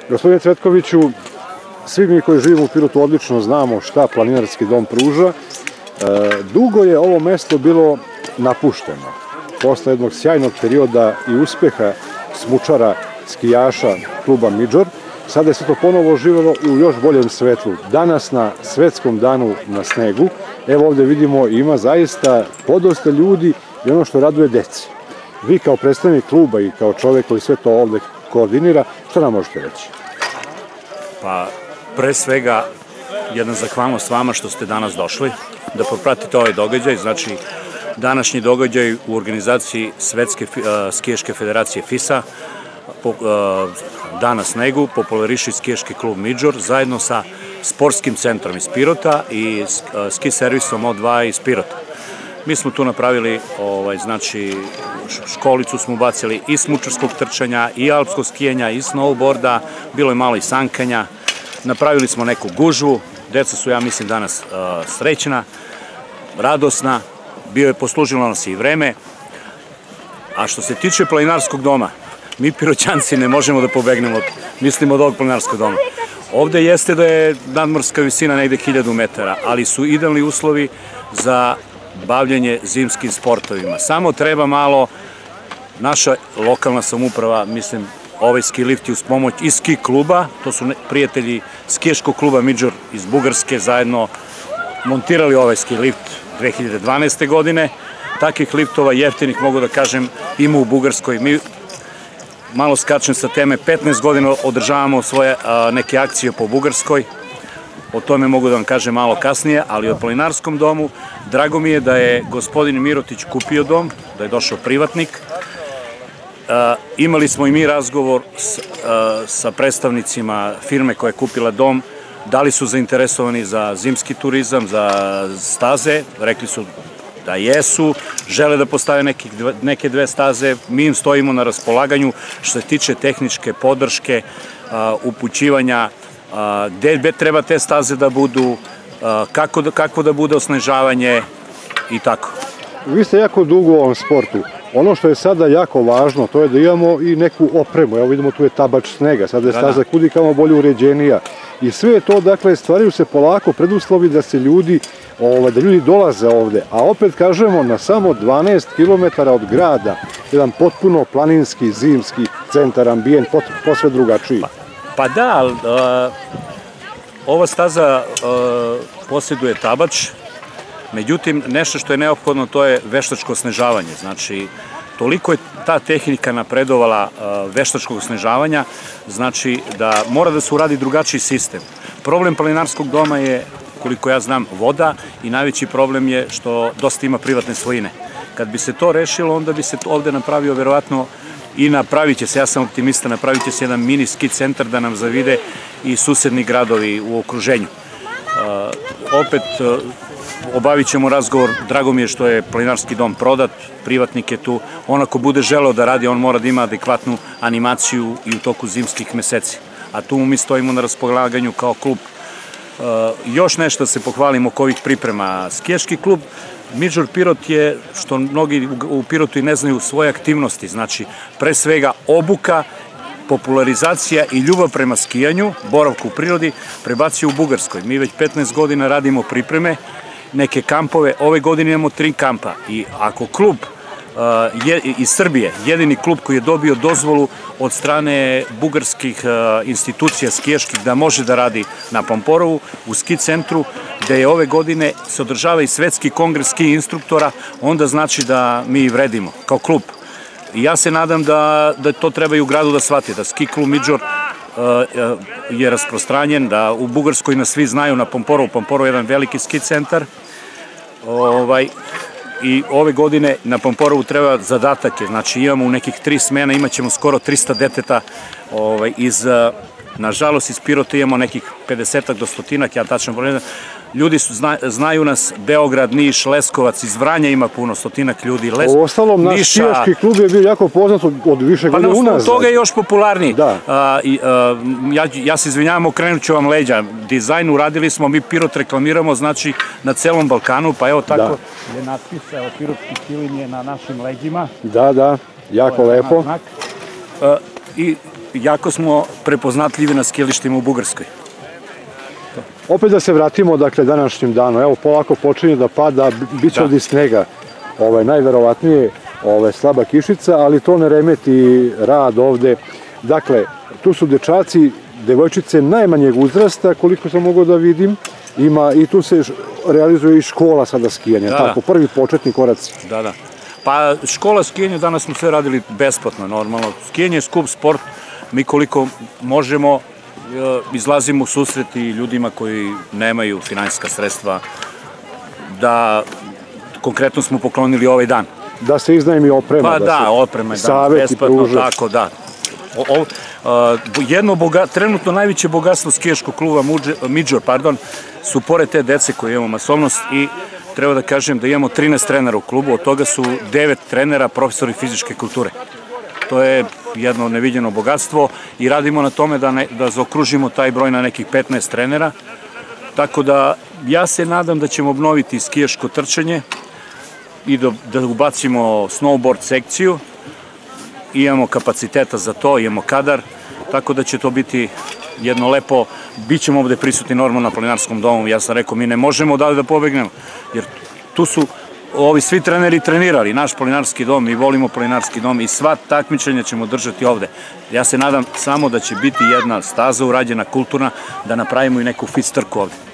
Gospodine Cvetkoviću, svi mi koji živimo u Pirotu odlično znamo šta planinarski dom pruža. Dugo je ovo mesto bilo napušteno. Posle jednog sjajnog perioda i uspeha smučara, skijaša kluba Midžor, sada je se to ponovo živelo i u još boljem svetlu. Danas na svetskom danu na snegu, evo ovde vidimo ima zaista podosta ljudi i ono što raduje deci. Vi kao predstavnik kluba i kao čovek koji sve to ovde koordinira, šta nam možete reći? Pa, pre svega, jedna zahvalnost vama što ste danas došli, da popratite ovaj događaj. Znači, današnji događaj u organizaciji Svetske skijaške federacije FIS-a, Dan na snegu, populariši skijaški klub Midžor, zajedno sa sportskim centrom iz Pirota i ski servisom O2 iz Pirota. Mi smo tu napravili, znači, školicu smo ubacili i smučarskog trčanja, i alpskog skijanja, i snowboarda, bilo je malo i sankanja. Napravili smo neku gužvu, deca su, ja mislim, danas srećna, radosna, poslužilo nas i vreme. A što se tiče planinarskog doma, mi Piroćanci ne možemo da pobegnemo, mislimo od ovog planinarskog doma. Ovde jeste da je nadmorska visina negde 1000 metara, ali su idealni uslovi za bavljanje zimskim sportovima. Samo treba malo, naša lokalna samouprava, mislim, ovaj ski lift je uz pomoć i ski kluba, to su prijatelji skijaškog kluba Midžor iz Bugarske zajedno montirali ovaj ski lift 2012. godine. Takvih liftova jeftinih, mogu da kažem, ima u Bugarskoj. Mi, malo skačem sa teme, 15 godina održavamo svoje neke akcije po Bugarskoj. O tome mogu da vam kažem malo kasnije, ali o planinarskom domu drago mi je da je gospodin Mirotić kupio dom, da je došao privatnik. Imali smo i mi razgovor sa predstavnicima firme koja je kupila dom, da li su zainteresovani za zimski turizam, za staze, rekli su da jesu, žele da postave neke 2 staze, mi im stojimo na raspolaganju što se tiče tehničke podrške, upućivanja, gde treba te staze da budu, kako da bude osnežavanje i tako. Vi ste jako dugo u ovom sportu. Ono što je sada jako važno, to je da imamo i neku opremu. Evo vidimo tu je tabač snega, sada je staza kudikamo bolje uređenija. I sve je to, dakle, stvaraju se polako preduslovi da se ljudi dolaze ovde. A opet kažemo, na samo 12 km od grada, jedan potpuno planinski, zimski centar, ambijent, posve drugačiji. Pa da, ali ova staza posjeduje tabač, međutim, nešto što je neophodno, to je veštačko osnežavanje. Znači, toliko je ta tehnika napredovala veštačkog osnežavanja, znači da mora da se uradi drugačiji sistem. Problem planinarskog doma je, koliko ja znam, voda i najveći problem je što dosta ima privatne svojine. Kad bi se to rešilo, onda bi se ovde napravio verovatno i napravit će se, ja sam optimista, napravit će se jedan mini ski centar da nam zavide i susedni gradovi u okruženju. Opet, obavit ćemo razgovor, drago mi je što je planinarski dom prodat, privatnik je tu, on ako bude želeo da radi, on mora da ima adekvatnu animaciju i u toku zimskih meseci. A tu mi stojimo na raspolaganju kao klub. Još nešto se pohvalimo oko ovih priprema. Skijaški klub Midžor Pirot je, što mnogi u Pirotu i ne znaju, svoje aktivnosti, znači pre svega obuka, popularizacija i ljubav prema skijanju, boravku u prirodi, prebacio u Bugarskoj. Mi već 15 godina radimo pripreme, neke kampove, ove godine imamo 3 kampa i ako klub iz Srbije, jedini klub koji je dobio dozvolu od strane bugarskih institucija skijaških da može da radi na Pamporovu, u ski centru, gde je ove godine se održava i svetski kongres ski instruktora, onda znači da mi vredimo kao klub. I ja se nadam da to treba i u gradu da shvati, da ski klub Midžor je rasprostranjen, da u Bugarskoj nas svi znaju na Pamporovu. Pamporovo je jedan veliki ski centar. I ove godine na Pamporovu treba zadatak je, znači imamo u nekih 3 smena, imat ćemo skoro 300 deteta nažalost iz Pirota imamo nekih 50 do 100, ja tačno broj. Ljudi znaju nas, Beograd, Niš, Leskovac, iz Vranja ima puno, 100 ljudi. U ostalom, naš skijaški klub je bio jako poznat od više godina unazad. Pa na osnovu toga je još popularniji. Ja se izvinjavam, okrenut ću vam leđa. Dizajn uradili smo, mi Pirot reklamiramo, znači na celom Balkanu, pa evo tako je natpis, evo pirotski kilin je na našim leđima. Da, jako lepo. I jako smo prepoznatljivi na skijalištima u Bugarskoj. Opet da se vratimo, dakle, današnjem danu. Evo, polako počinje da pada, bit će ovdje snega, najverovatnije slaba kišica, ali to ne remeti rad ovde. Dakle, tu su dečaci, devojčice najmanjeg uzrasta, koliko sam mogao da vidim, ima i tu se realizuje i škola sada skijanja, tako, prvi početni koraci. Da. Pa škola skijanja, danas smo sve radili besplatno, normalno. Skijanje je skup sport, mi koliko možemo izlazimo u susret i ljudima koji nemaju finansijska sredstva, da konkretno smo poklonili ovaj dan. Da se iznajmi oprema. Pa da, oprema je danas besplatno, tako da. Jedno trenutno najveće bogatstvo skijaškog kluba Midžor, su pored te dece koje imamo masovnost i treba da kažem da imamo 13 trenera u klubu, od toga su 9 trenera profesori fizičke kulture. To je jedno neviđeno bogatstvo i radimo na tome da zaokružimo taj broj na nekih 15 trenera. Tako da ja se nadam da ćemo obnoviti skijaško trčanje i da ubacimo snowboard sekciju. Imamo kapaciteta za to, imamo kadar, tako da će to biti jedno lepo, bit ćemo ovde prisutni normalno na planinarskom domu. Ja sam rekao, mi ne možemo da pobegnemo, jer tu su ovi svi treneri trenirali, naš planinarski dom, mi volimo planinarski dom i sva takmičenja ćemo držati ovde. Ja se nadam samo da će biti jedna staza urađena, kulturna, da napravimo i neku fit trku ovde.